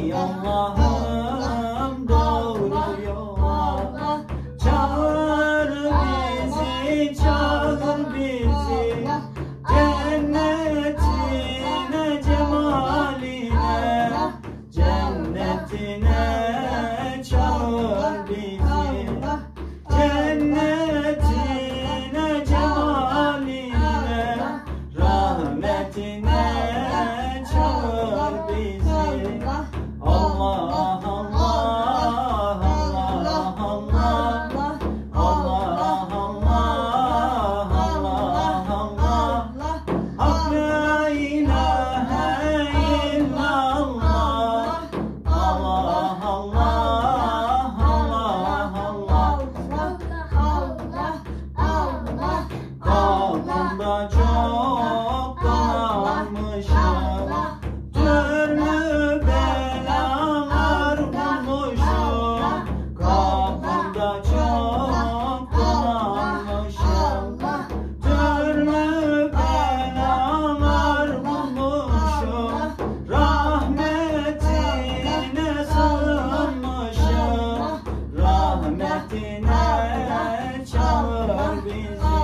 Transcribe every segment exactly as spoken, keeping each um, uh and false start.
ey Allah'ım doğru yola. Çağır bizi, çağır bizi cennetine, cemaline, cennetine çağır bizi, cennetine, cemaline, rahmetine çağır bizi. Allah Allah Allah Allah Allah Allah Allah Hak la ilahe illallah. Allah Allah Allah Allah Kalbimde çok dolanmışım, türlü belalar bulmuşum. Kalbimde çok dolanmışım, türlü belalar bulmuşum. Rahmetine sığınmışım, rahmetine çağır bizi,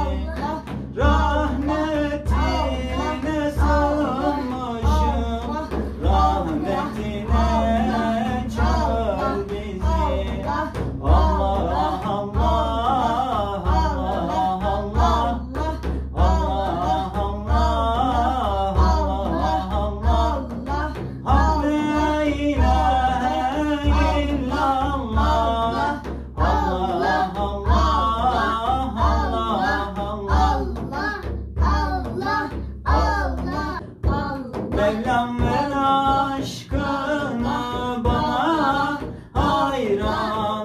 rahmetine sığınmışım, rahmetine çağır bizi. Allah Allah Allah Allah Allah Allah Hak la ilahe illallah. Allah Allah Mevlam ver aşkını bana, hayran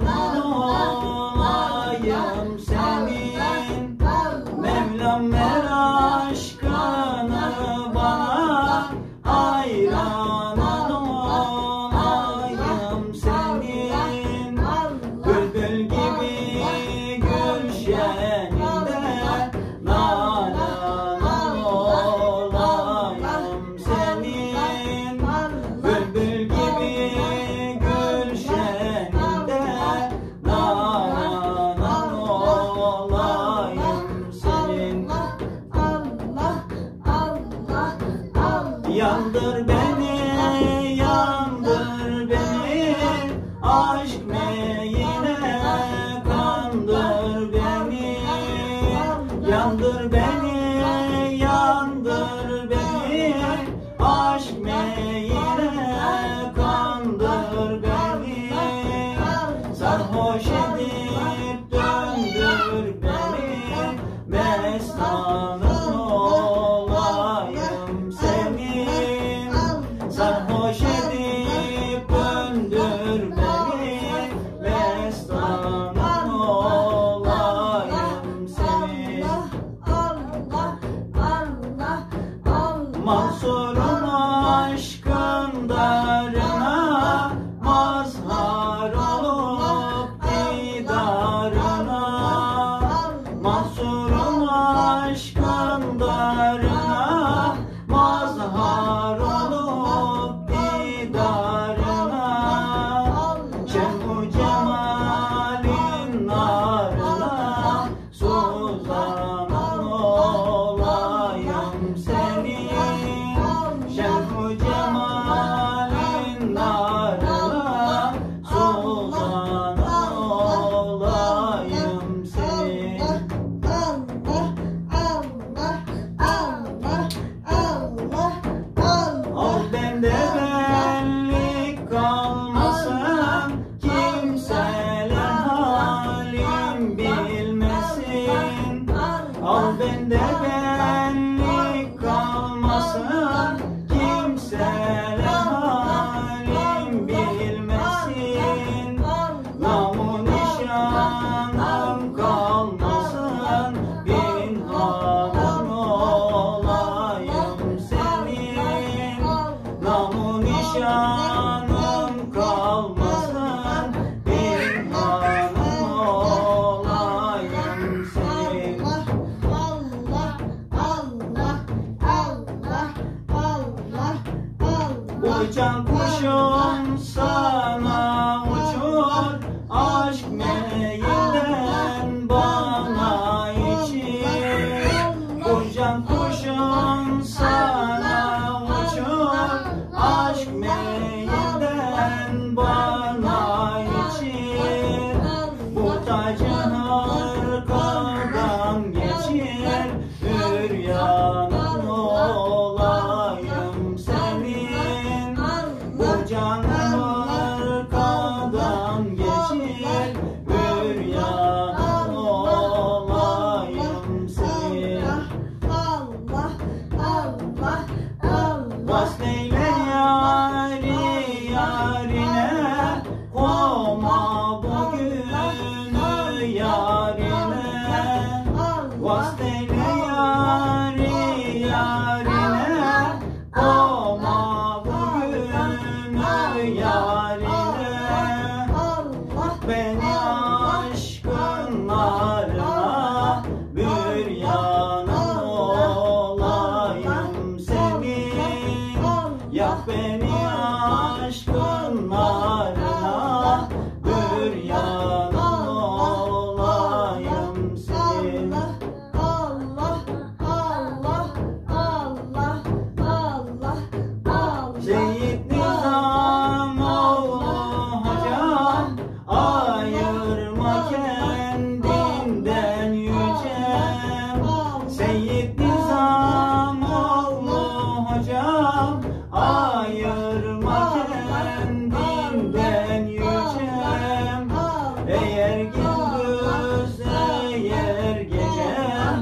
olayım senin. Mevlam ver aşkını bana, hayran olayım senin. Bülbül gibi gülşeninde nalan olayım senin. Bülbül gibi gülşeninde nalan olayım senin. Yandır beni, yandır beni, aşk meyine kandır beni. Yandır beni, yandır beni, aşk meyine kandır beni. Sarhoş edip döndür beni, mestanın olayım senin. Sarhoş edip döndür beni, mestanın olayım senin. Mansur'un aşkın darına, mazhar olup didarına. Mansur'un aşkın darına, mazhar olup didarına. Şemhu cemalin narına, suzanan olayım senin. Şemhu cemalin narına, suzanan olayım senin. Al bende benlik kalmasın, kimseler halim bilmesin. Al bende benlik kalmasın, kimseler halim bilmesin. Namu nişanım kalmasın, bin hanım olayım senin. Namu nişanım kalmasın, bin hanım olayım senin. Bu can kuşum sana uçur, aşk meleğinden bana içir. Bu can kuşum sana uçur, aşk meleğinden bana içir. Bu tacı hırkadan geçir, üryanın olayım senin. Bu can hırkadan geçir, üryanın olayım senin. Allah, Allah, Allah. Vasleyle yari yarine, koma bugünü yarine. Vasleyle yari yarine, koma bugünü yarine. Beni aşkın narına, büryanın olayım senin. Yak beni aşkın narına, büryanın olayım senin. Allah, Allah, Allah, Allah, Allah. Seyyid Nizamoğlu hocam, ayırma kendinden yücem. Seyyid Nizamoğlu hocam, ayırma kendinden yücem. Eğer gündüz eğer gece,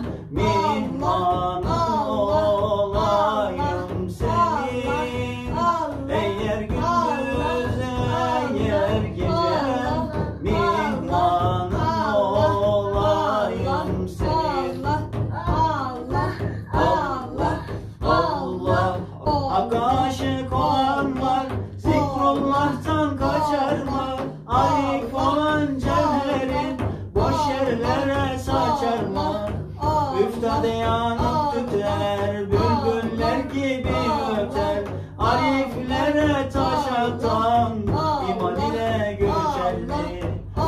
mihmanın olayım senin. Eğer gündüz eğer gece, mihmanın olayım senin. Allah, Allah, Allah, Hakk'a aşık olanlar zikrullah'tan kaçar mı? Arif olan cevherin boş yerlere saçar mı? Üftade yanıp tüter, bülbüller gibi öter. Ariflere taş atan iman ile göçer mi?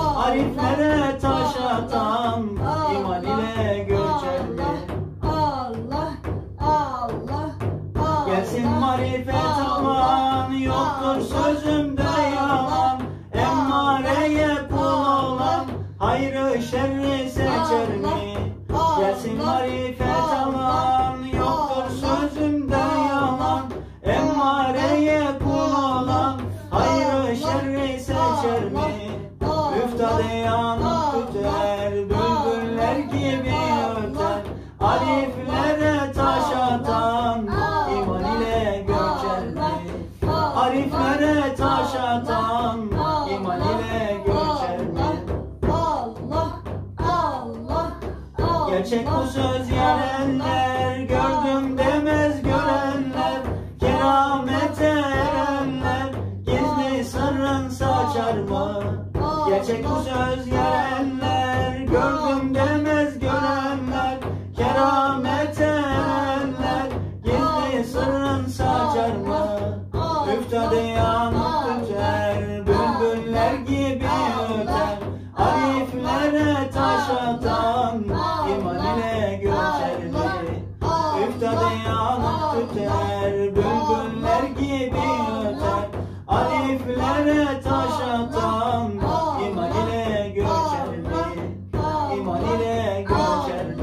Ariflere taş atan iman ile göçer mi? Allah, Allah, Allah. Gelsin marifet aman, yoktur sözümde yalan. Emmareye kul olan, hayrı şerri seçer mi? Gelsin marifet aman, yoktur sözümde yalan. Emmareye kul olan, hayrı şerri seçer mi? Üftade yanıp tüter, bülbüller gibi öter. Ariflere taş atan iman ile göçer mi? Ariflere taş atan iman ile göçer mi? Allah, Allah, Allah. Gerçek bu söz yerenler, gördüm demez görenler. Keramete erenler, gizli sırrın saçar mı? Gerçek bu söz yerenler, gördüm demez görenler. Keramete erenler, gizli sırrın saçar mı? Üftade yanıp tüter, bülbüller gibi öter. Ariflere taş atan iman ile göçer mi? Üftade yanıp tüter, bülbüller gibi öter. Ariflere taş atan iman ile göçer mi? İman ile göçer mi?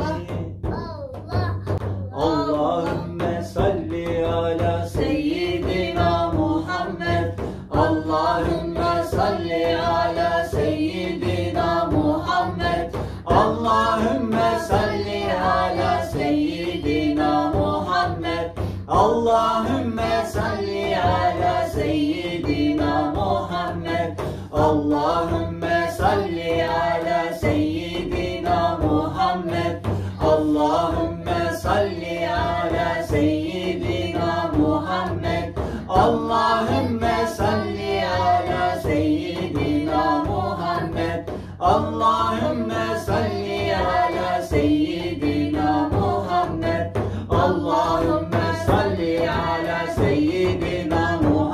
Allahümme salli ala seyyidina Muhammed. Allahümme salli ala seyyidina Muhammed. Allahümme salli ala seyyidina Muhammed. Allahümme salli ala seyyidina Muhammed. Allahümme salli ala seyyidina Muhammed. Allahümme salli ala seyyidina Muhammed. Allahümme salli ala seyyidina Muhammed. Allahümme salli ala seyyidina Muhammed. Allahümme salli ala seyyidina Muhammed.